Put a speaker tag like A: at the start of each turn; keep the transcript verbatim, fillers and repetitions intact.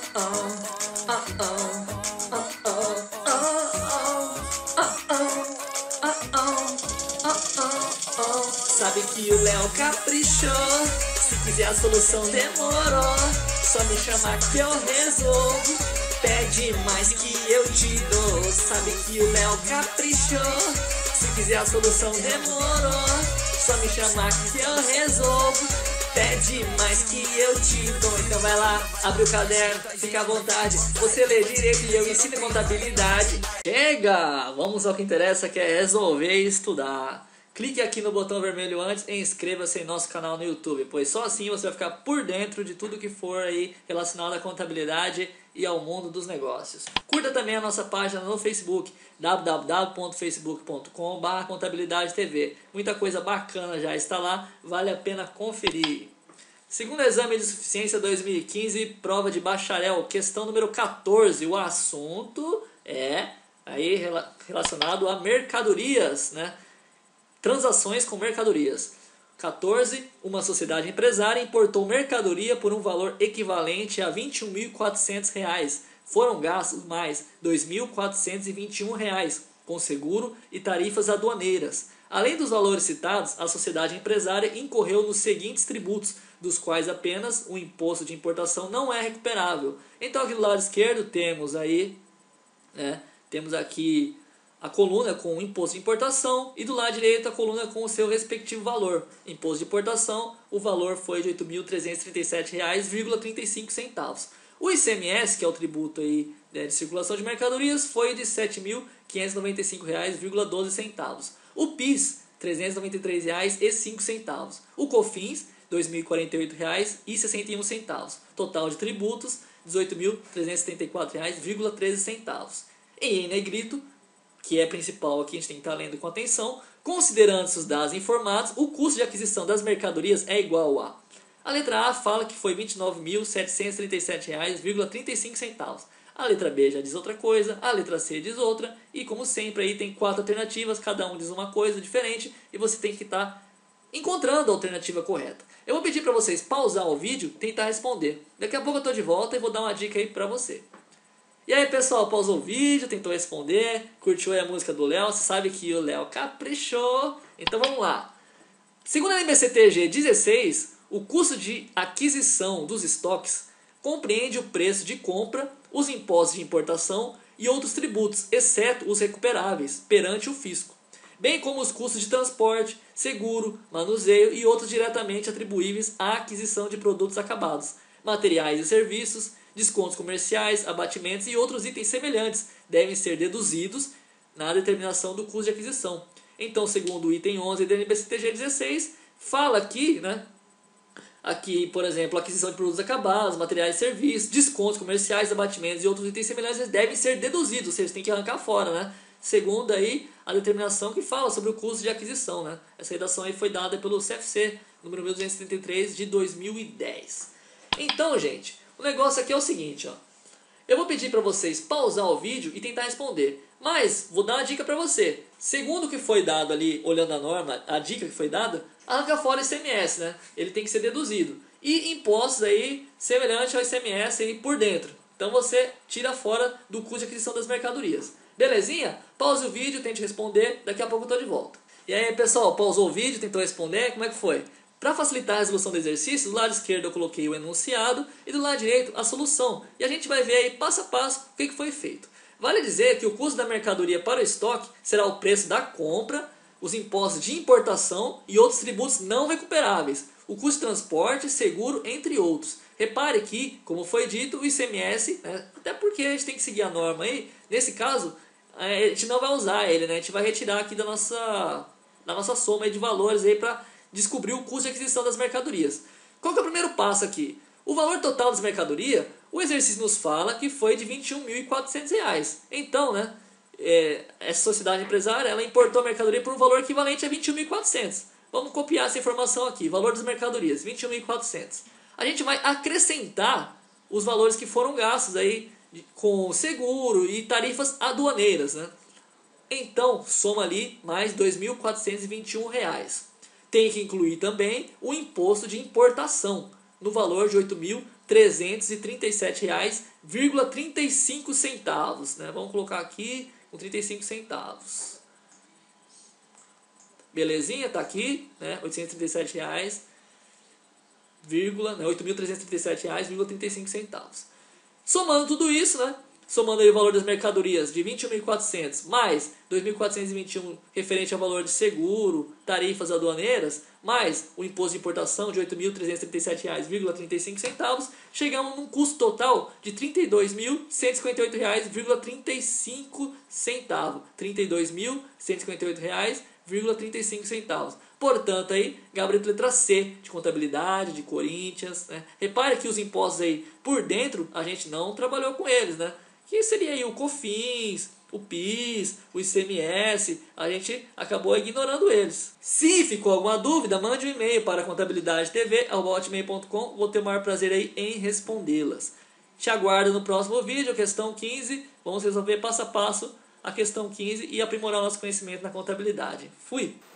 A: Sabe que o Léo caprichou, se quiser a solução demorou, só me chamar que eu resolvo, pede mais que eu te dou. Sabe que o Léo caprichou, se quiser a solução demorou, só me chamar que eu resolvo, pede mais que eu te dou. Então vai lá, abre o caderno, fica à vontade, você lê direito e eu ensino contabilidade. Chega! Vamos ao que interessa, que é resolver e estudar. Clique aqui no botão vermelho antes e inscreva-se em nosso canal no YouTube, pois só assim você vai ficar por dentro de tudo que for aí relacionado à contabilidade e ao mundo dos negócios. Curta também a nossa página no Facebook, w w w ponto facebook ponto com barra contabilidade t v. Muita coisa bacana já está lá, vale a pena conferir. Segundo exame de suficiência dois mil e quinze, prova de bacharel, questão número quatorze. O assunto é aí relacionado a mercadorias, né? Transações com mercadorias. quatorze. Uma sociedade empresária importou mercadoria por um valor equivalente a vinte e um mil e quatrocentos reais. Foram gastos mais dois mil quatrocentos e vinte e um reais com seguro e tarifas aduaneiras. Além dos valores citados, a sociedade empresária incorreu nos seguintes tributos, dos quais apenas o imposto de importação não é recuperável. Então aqui do lado esquerdo temos aí, né, temos aqui a coluna com o imposto de importação e do lado direito a coluna com o seu respectivo valor. Imposto de importação, o valor foi de oito mil trezentos e trinta e sete reais e trinta e cinco centavos. O I C M S, que é o tributo aí, né, de circulação de mercadorias, foi de sete mil quinhentos e noventa e cinco reais e doze centavos. O PIS, trezentos e noventa e três reais e cinco centavos. O COFINS, dois mil e quarenta e oito reais e sessenta e um centavos. Total de tributos, dezoito mil trezentos e setenta e quatro reais e treze centavos. Em negrito, que é principal aqui, a gente tem que estar lendo com atenção, considerando-se os dados informados, o custo de aquisição das mercadorias é igual a... A letra A fala que foi vinte e nove mil setecentos e trinta e sete reais e trinta e cinco centavos. A letra B já diz outra coisa, a letra C diz outra, e como sempre aí tem quatro alternativas, cada um diz uma coisa diferente, e você tem que estar encontrando a alternativa correta. Eu vou pedir para vocês pausar o vídeo e tentar responder. Daqui a pouco eu estou de volta e vou dar uma dica aí para você. E aí pessoal, pausou o vídeo, tentou responder, curtiu aí a música do Léo, você sabe que o Léo caprichou. Então vamos lá. Segundo a N B C T G dezesseis, o custo de aquisição dos estoques compreende o preço de compra, os impostos de importação e outros tributos, exceto os recuperáveis, perante o fisco, bem como os custos de transporte, seguro, manuseio e outros diretamente atribuíveis à aquisição de produtos acabados, materiais e serviços, descontos comerciais, abatimentos e outros itens semelhantes devem ser deduzidos na determinação do custo de aquisição. Então, segundo o item onze da N B C T G dezesseis, fala aqui, né, aqui, por exemplo, aquisição de produtos acabados, materiais e serviços, descontos comerciais, abatimentos e outros itens semelhantes devem ser deduzidos, ou seja, você tem que arrancar fora, né? Segundo aí a determinação que fala sobre o custo de aquisição, né? Essa redação aí foi dada pelo C F C, número mil duzentos e trinta e três de dois mil e dez. Então, gente, o negócio aqui é o seguinte, ó. Eu vou pedir para vocês pausar o vídeo e tentar responder. Mas vou dar uma dica para você. Segundo o que foi dado ali, olhando a norma, a dica que foi dada, arranca fora o I C M S, né? Ele tem que ser deduzido. E impostos aí semelhantes ao I C M S aí por dentro. Então você tira fora do custo de aquisição das mercadorias. Belezinha? Pause o vídeo, tente responder. Daqui a pouco eu tô de volta. E aí, pessoal, pausou o vídeo, tentou responder? Como é que foi? Para facilitar a resolução do exercício, do lado esquerdo eu coloquei o enunciado e do lado direito a solução. E a gente vai ver aí passo a passo o que que foi feito. Vale dizer que o custo da mercadoria para o estoque será o preço da compra, os impostos de importação e outros tributos não recuperáveis, o custo de transporte, seguro, entre outros. Repare que, como foi dito, o I C M S, né, até porque a gente tem que seguir a norma aí, nesse caso, a gente não vai usar ele, né, a gente vai retirar aqui da nossa, da nossa soma aí de valores para descobrir o custo de aquisição das mercadorias. Qual que é o primeiro passo aqui? O valor total das mercadorias, o exercício nos fala que foi de vinte e um mil e quatrocentos reais. Então, né, é, essa sociedade empresária ela importou a mercadoria por um valor equivalente a vinte e um mil e quatrocentos. Vamos copiar essa informação aqui, valor das mercadorias, vinte e um mil e quatrocentos. A gente vai acrescentar os valores que foram gastos aí com seguro e tarifas aduaneiras, né? Então, soma ali mais dois mil quatrocentos e vinte e um reais. Tem que incluir também o imposto de importação, no valor de oito mil trezentos e trinta e sete reais e trinta e cinco centavos, né? Vamos colocar aqui com trinta e cinco centavos. Belezinha, tá aqui, né? oitocentos e trinta e sete reais, vírgula, né? oito mil trezentos e trinta e sete reais e trinta e cinco centavos. Somando tudo isso, né? Somando aí o valor das mercadorias de vinte e um mil e quatrocentos mais dois mil quatrocentos e vinte e um referente ao valor de seguro, tarifas aduaneiras, mais o imposto de importação de oito mil trezentos e trinta e sete reais e trinta e cinco centavos, chegamos num custo total de trinta e dois mil cento e cinquenta e oito reais e trinta e cinco centavos. trinta e dois mil cento e cinquenta e oito reais e trinta e cinco centavos. Portanto, aí, gabarito letra C, de contabilidade, de Corinthians, né? Repare que os impostos aí por dentro, a gente não trabalhou com eles, né? Que seria aí o COFINS, o PIS, o I C M S, a gente acabou ignorando eles. Se ficou alguma dúvida, mande um e-mail para contabilidade t v arroba hotmail ponto com, vou ter o maior prazer aí em respondê-las. Te aguardo no próximo vídeo, questão quinze, vamos resolver passo a passo a questão quinze e aprimorar o nosso conhecimento na contabilidade. Fui!